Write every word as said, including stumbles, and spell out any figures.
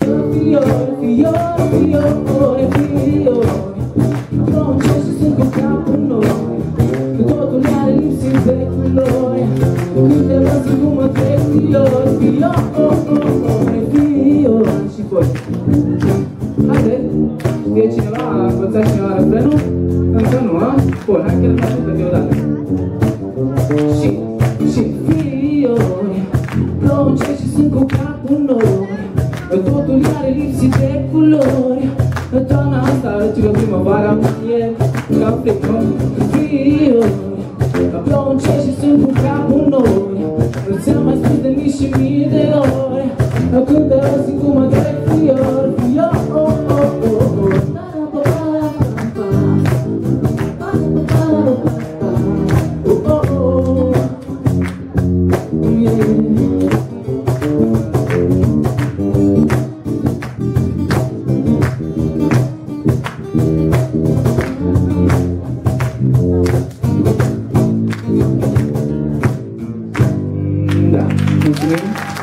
fiori, fiori, fiori, fiori. Non c'è se sunt cu capul noi, că totul are lipsit de culori. Când te văd simt cum mă trec fiori, fiori, fiori. Și voi, haide, știe cineva, a învățat cineva refrenul? Încă nu, a? Bun, hai că îl mai ajută deodată. Și, și fiori, plonge și sunt cu capul noi. Totul are lipsit de culori. Toamna asta, ci că primăvara e ca frică. Fiori, plonge și sunt cu capul noi. Ți-am mai spus de mii și mii de ori. Când te văd simt cum mă trec fiori, fiori. Da, mulțumim!